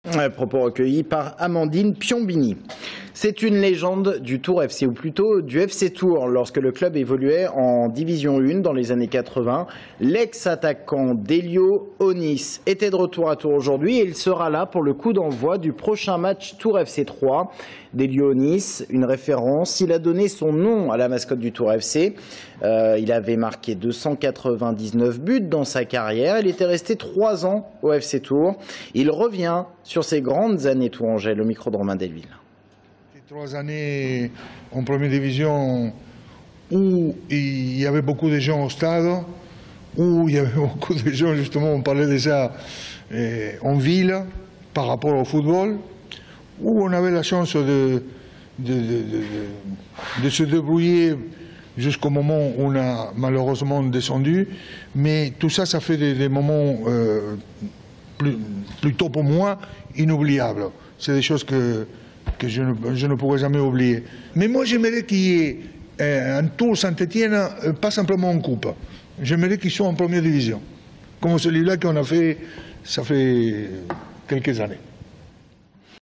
Propos recueillis par Amandine Piombini. C'est une légende du Tours FC, ou plutôt du FC Tours. Lorsque le club évoluait en Division 1 dans les années 80, l'ex-attaquant Delio Onis était de retour à Tours aujourd'hui et il sera là pour le coup d'envoi du prochain match Tours FC 3. Delio Onis, une référence, il a donné son nom à la mascotte du Tours FC. Il avait marqué 299 buts dans sa carrière. Il était resté 3 ans au FC Tours. Il revient sur ses grandes années tourangelles au micro de Romain Delville. 3 années en première division où il y avait beaucoup de gens au stade, où il y avait beaucoup de gens, justement, on parlait de ça, en ville, par rapport au football, où on avait la chance de se débrouiller jusqu'au moment où on a malheureusement descendu. Mais tout ça, ça fait des moments plutôt pour moi inoubliables. C'est des choses que je ne pourrai jamais oublier. Mais moi, j'aimerais qu'il y ait un Tour Saint-Étienne, pas simplement en coupe. J'aimerais qu'ils soient en première division, comme celui-là qu'on a fait, ça fait quelques années.